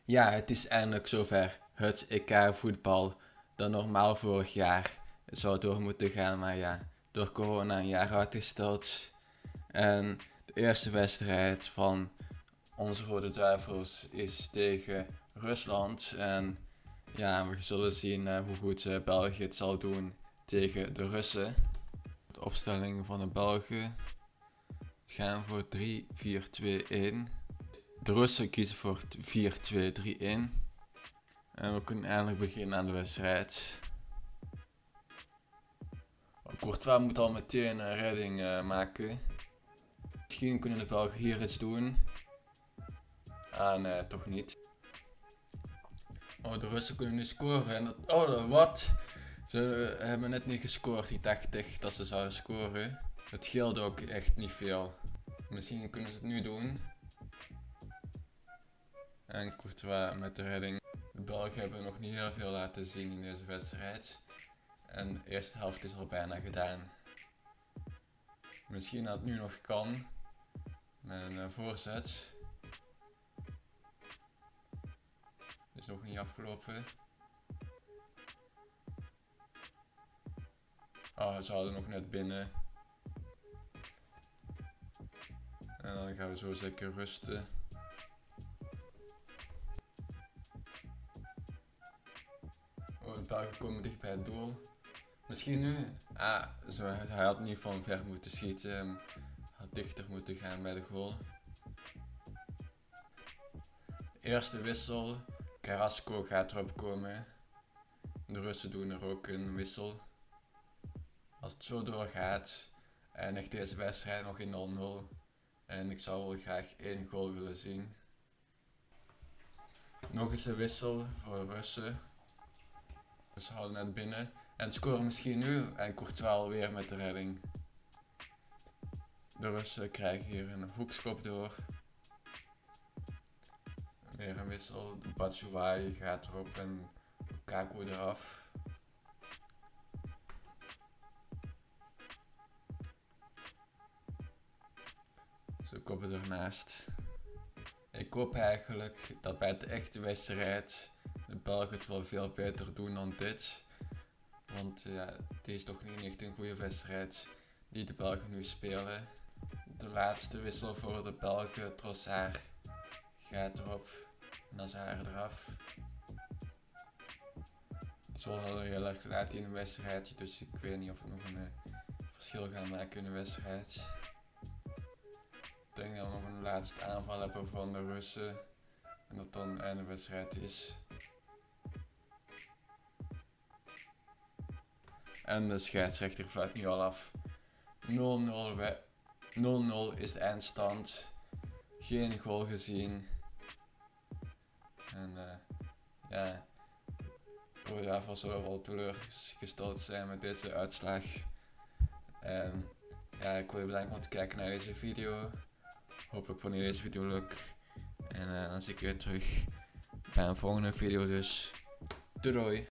Ja, het is eindelijk zover. Het EK voetbal dat normaal vorig jaar zou door moeten gaan, maar ja, door corona een jaar uitgesteld. En de eerste wedstrijd van onze Rode Duivels is tegen Rusland. En ja, we zullen zien hoe goed België het zal doen tegen de Russen. De opstelling van de Belgen gaan voor 3-4-2-1. De Russen kiezen voor 4-2-3-1. En we kunnen eindelijk beginnen aan de wedstrijd. Courtois moet al meteen een redding maken. Misschien kunnen de Belgen hier iets doen. Ah nee, toch niet. Oh, de Russen kunnen nu scoren. En oh, wat? Ze hebben net niet gescoord. Ik dacht echt dat ze zouden scoren. Het scheelde ook echt niet veel. Misschien kunnen ze het nu doen. En Courtois met de redding. De Belgen hebben nog niet heel veel laten zien in deze wedstrijd. En de eerste helft is al bijna gedaan. Misschien dat het nu nog kan. Met een voorzet. Is nog niet afgelopen. Oh, ze hadden nog net binnen. En dan gaan we zo zeker rusten. Oh, de Belgen komen dicht bij het doel. Misschien nu. Ah, hij had niet van ver moeten schieten. Had dichter moeten gaan bij de goal. Eerste wissel. Carrasco gaat erop komen. De Russen doen er ook een wissel. Als het zo doorgaat, eindigt deze wedstrijd nog in 0-0. En ik zou wel graag 1 goal willen zien. Nog eens een wissel voor de Russen. Ze houden net binnen. En scoren misschien nu. En Courtois alweer met de redding. De Russen krijgen hier een hoekschop door. Weer een wissel. Batshuayi gaat erop en Lukaku eraf. Ze koppen ernaast. Ik hoop eigenlijk dat bij de echte wedstrijd de Belgen het wel veel beter doen dan dit. Want ja, het is toch niet echt een goede wedstrijd die de Belgen nu spelen. De laatste wissel voor de Belgen, Trossard, gaat erop. En dan is hij eraf. Het is wel heel erg laat in de wedstrijd, dus ik weet niet of we nog een verschil gaan maken in de wedstrijd. Ik denk dat we nog een laatste aanval hebben van de Russen. En dat dan een einde wedstrijd is. En de scheidsrechter fluit nu al af. 0-0 is de eindstand. Geen goal gezien. En ja, Rode Duivels zullen wel teleurgesteld zijn met deze uitslag. En ja, ik wil je bedanken om te kijken naar deze video. Hopelijk vond je deze video leuk. En dan zie ik je weer terug bij een volgende video dus. Doei doei!